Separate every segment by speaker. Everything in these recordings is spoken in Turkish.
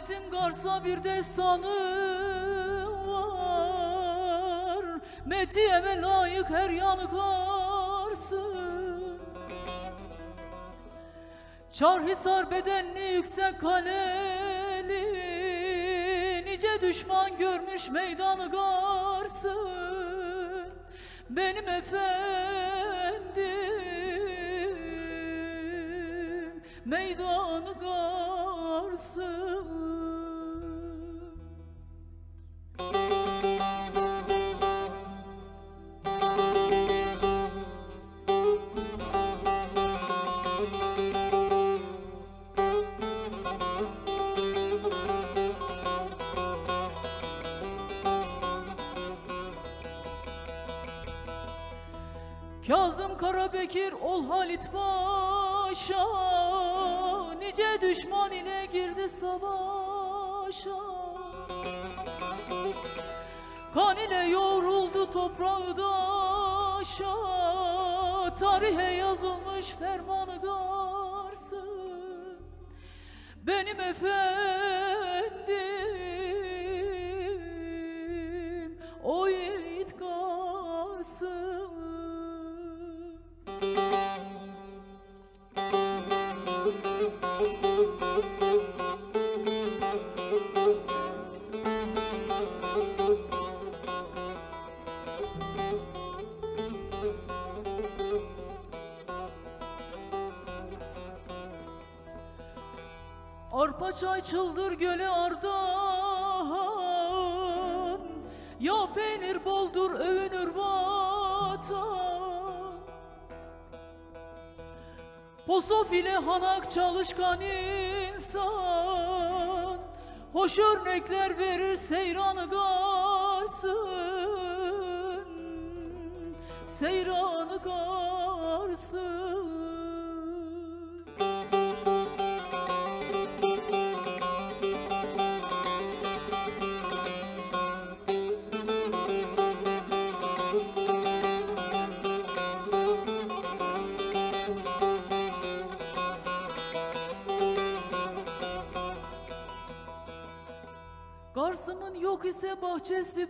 Speaker 1: Hasretim Kars'a bir destanı var, metiyeme layık her yanı Kars'ın. Çarhisar bedenli yüksek kaleli, nice düşman görmüş meydanı Kars'ın. Benim efendim meydanı Kars'ın. Kazım Karabekir ol Halit Paşa, nice düşman ile girdi savaşa. Kan ile yoğruldu toprağı daşa, tarihe yazılmış fermanı Kars'ın. Benim efendim o yiğit Kars'ın. Arpa çay çıldır göle ardahan, ya peynir boldur övünür vatan. Posof ile hanak çalışkan insan, hoş örnekler verir seyranı Kars'ın. Seyranı Kars'ın. Kars'ımın yok ise bahçesi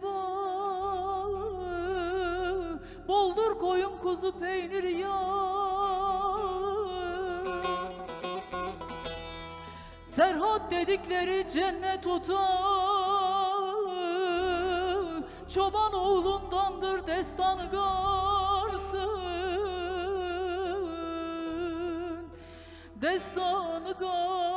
Speaker 1: bağı, boldur koyun kuzu peynir yağı. Serhat dedikleri cennet otağı, çoban oğlundandır destanı Kars'ın. Destanı Kars'ın.